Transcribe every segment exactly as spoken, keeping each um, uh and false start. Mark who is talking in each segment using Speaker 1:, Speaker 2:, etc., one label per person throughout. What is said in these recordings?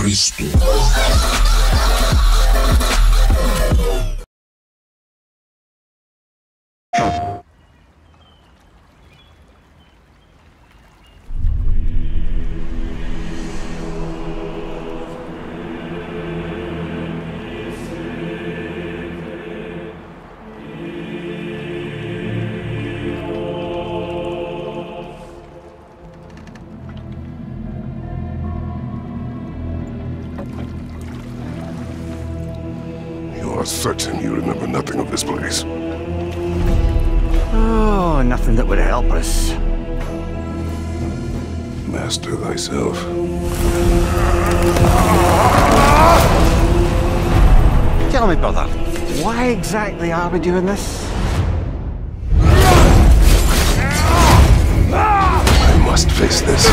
Speaker 1: Cristo.
Speaker 2: You are certain you remember nothing of this place?
Speaker 3: Oh, nothing that would help us.
Speaker 2: Master thyself.
Speaker 3: Tell me, brother, why exactly are we doing this?
Speaker 2: I must face this.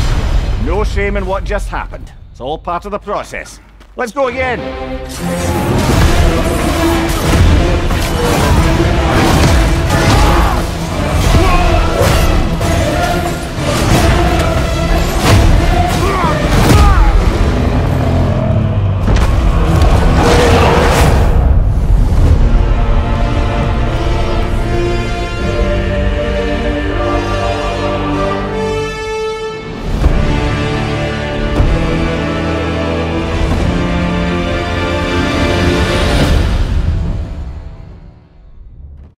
Speaker 3: No shame in what just happened. It's all part of the process. Let's go again.